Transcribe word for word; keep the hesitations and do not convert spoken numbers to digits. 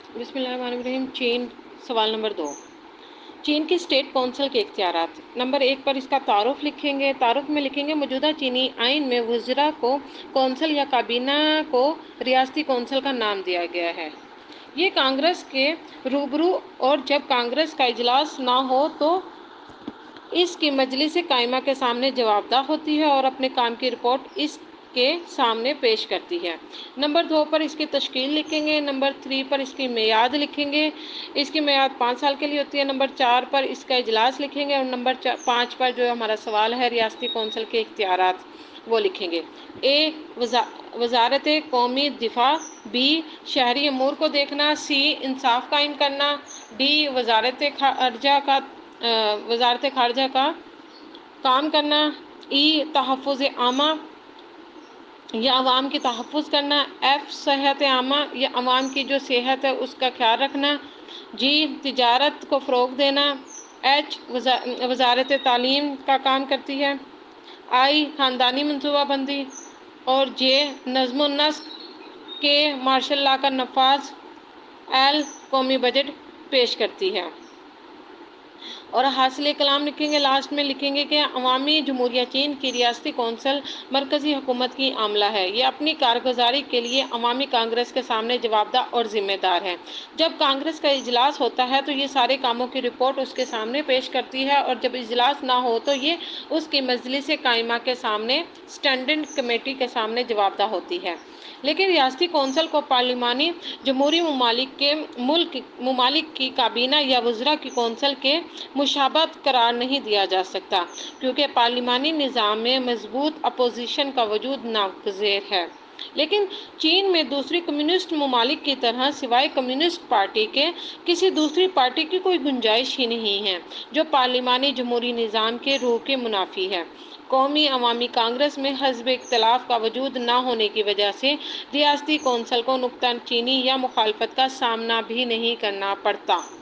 بسم اللہ الرحمن الرحیم۔ چین، سوال نمبر دو، چین کی اسٹیٹ کونسل کے اختیارات۔ نمبر ایک پر اس کا تعارف لکھیں گے۔ تعارف میں لکھیں گے موجودہ چینی آئین میں وزراء کو کونسل یا کابینہ کو ریاستی کونسل کا نام دیا گیا ہے۔ یہ کانگریس کے روبرو اور جب کانگریس کا اجلاس نہ ہو تو اس کی مجلس قائمہ کے سامنے جواب دہ ہوتی ہے اور اپنے کام کی رپورٹ اس کے سامنے پیش کرتی ہے۔ نمبر دو پر اس کی تشکیل لکھیں گے۔ نمبر تھری پر اس کی میعاد لکھیں گے۔ اس کی میعاد پانچ سال کے لیے ہوتی ہے۔ نمبر چار پر اس کا اجلاس لکھیں گے اور نمبر پانچ پر جو ہمارا سوال ہے ریاستی کونسل کے اختیارات وہ لکھیں گے۔ اے وزارت قومی دفاع، بی شہری امور کو دیکھنا، سی انصاف قائم کرنا، ڈی وزارت خارجہ کا وزارت خارجہ کا کام کرنا، ای تحفظ عامہ یا عوام کی تحفظ کرنا، ایف صحت عامہ یا عوام کی جو صحت ہے اس کا خیال رکھنا، جی تجارت کو فروغ دینا، ایچ وزارت تعلیم کا کام کرتی ہے، آئی خاندانی منصوبہ بندی اور جے نظم و نسق کے مارشل لا کا نفاذ، ایل قومی بجٹ پیش کرتی ہے۔ اور حاصل کلام لکھیں گے، لاسٹ میں لکھیں گے کہ عوامی جمہوریہ چین کی ریاستی کونسل مرکزی حکومت کی عملہ ہے۔ یہ اپنی کارگزاری کے لیے عوامی کانگریس کے سامنے جواب دہ اور ذمہ دار ہے۔ جب کانگریس کا اجلاس ہوتا ہے تو یہ سارے کاموں کی رپورٹ اس کے سامنے پیش کرتی ہے اور جب اجلاس نہ ہو تو یہ اس کی مجلس قائمہ کے سامنے اسٹینڈنگ کمیٹی کے سامنے جواب دہ ہوتی ہے۔ لیکن ریاستی کونسل کو پارلیمانی جمہوری ممالک کے ملک ممالک کی کابینہ یا وزراء کی کونسل کے مشابہت قرار نہیں دیا جا سکتا کیونکہ پارلیمانی نظام میں مضبوط اپوزیشن کا وجود ناگزیر ہے۔ لیکن چین میں دوسری کمیونسٹ ممالک کی طرح سوائے کمیونسٹ پارٹی کے کسی دوسری پارٹی کی کوئی گنجائش ہی نہیں ہے جو پارلیمانی جمہوری نظام کے روح کے منافی ہے۔ قومی عوامی کانگریس میں حزب اختلاف کا وجود نہ ہونے کی وجہ سے ریاستی کونسل کو نکتہ چینی یا مخالفت کا سامنا بھی نہیں کرنا پڑتا۔